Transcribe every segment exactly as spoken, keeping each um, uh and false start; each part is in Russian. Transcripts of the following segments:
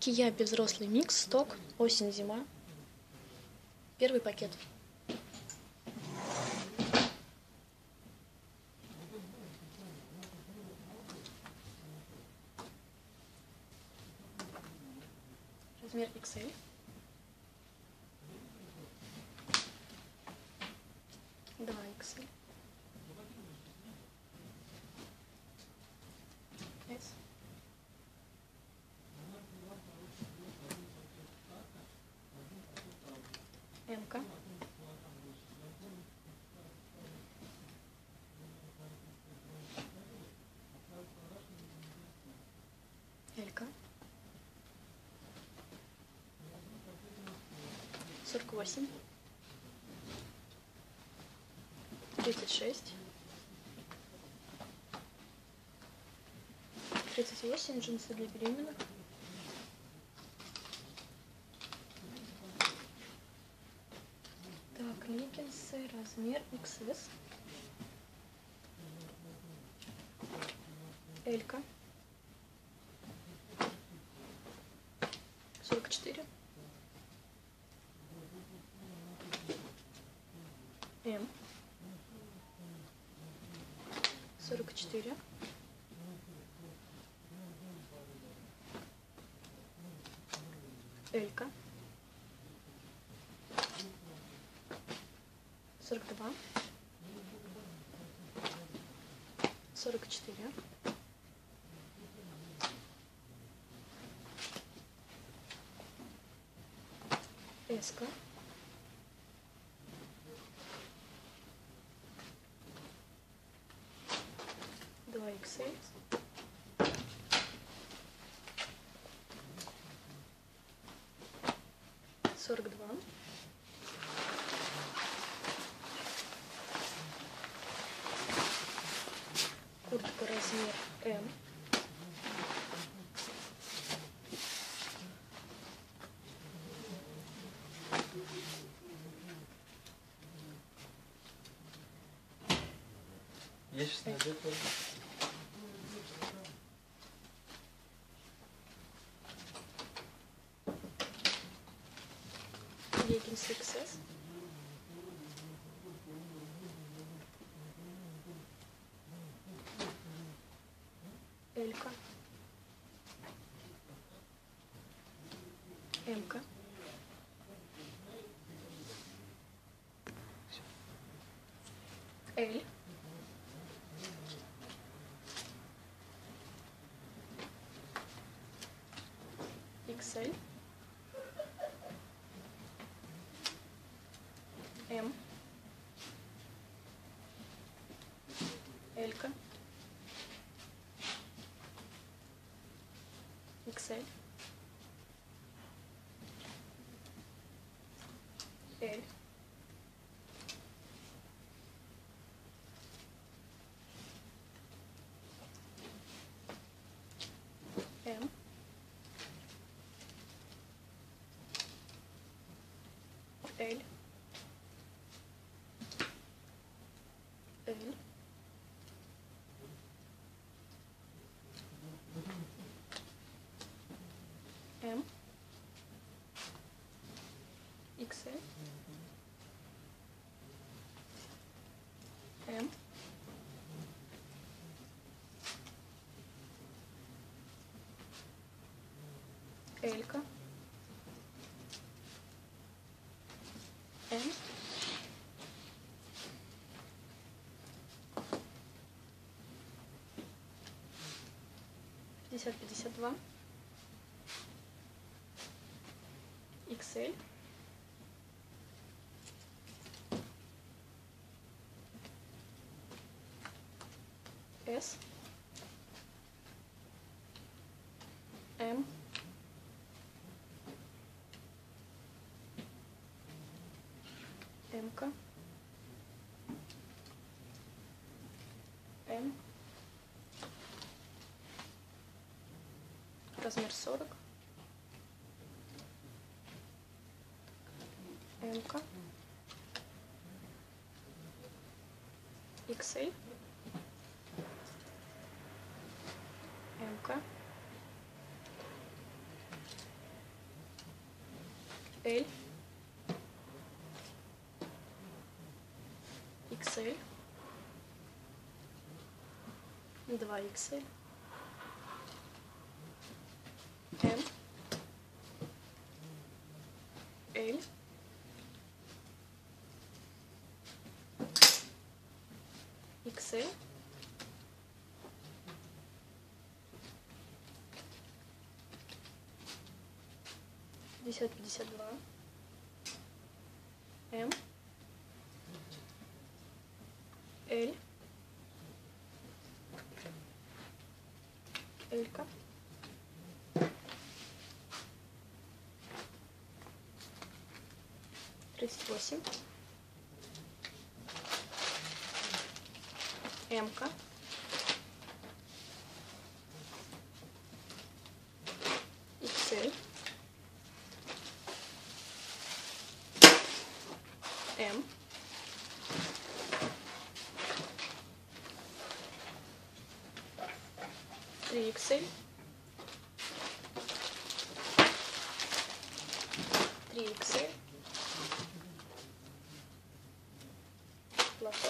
Кияби взрослый микс, сток, осень-зима. Первый пакет. Размер икс эль. два икс эль. S. М-ка. Эль-ка. сорок восемь. тридцать шесть. тридцать восемь, джинсы для беременных. Так, леггинсы, размер икс эс. Эль-ка. сорок четыре. М. сорок четыре. Эль-ка. сорок два. сорок четыре. Эс-ка. два икс эль. сорок два. Куртка размер М. Я сейчас надену. Леггинсы икс эс. Эль-ка. М-ка. Эль. икс эль. М. Эль-ка. икс эль. Эль. М. Эль. Эль. М. икс эль. М. Эль-ка. М. пятьдесят пятьдесят два. икс эль. С. М. М-ка. М. Размер сорок. М-ка. икс эль. М-ка. L, икс эль, два икс эль, M, L, икс эль, пятьдесят пятьдесят два, М, L, Элька, тридцать восемь, М-ка, икс эль, М, три икс эль, три икс эль, платок,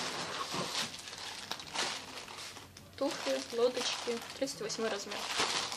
туфли, лодочки, тридцать восьмой размер.